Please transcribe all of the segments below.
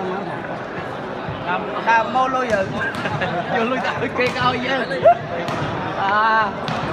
làm mau lui rồi chưa lui tạo kia coi chứ à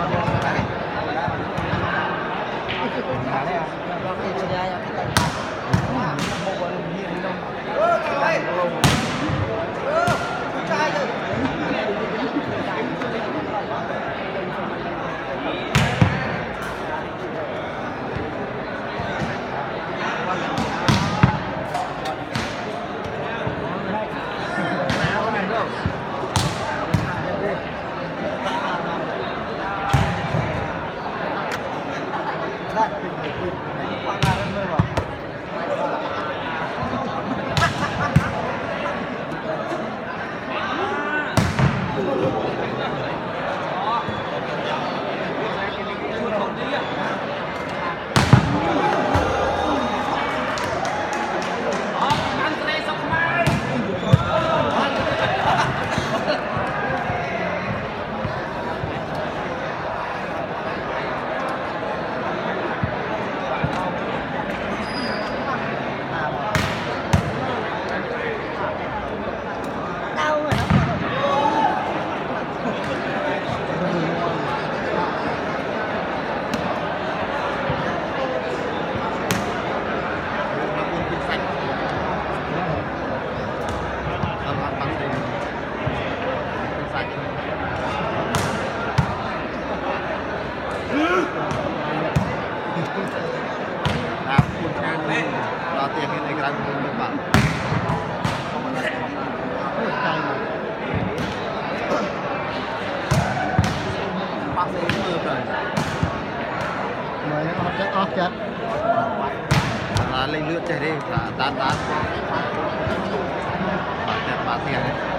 tiền cái này cái được bạn bác sĩ mưa rồi mời nó chết off chết là lên lượt chạy đi là tán tán bà tiền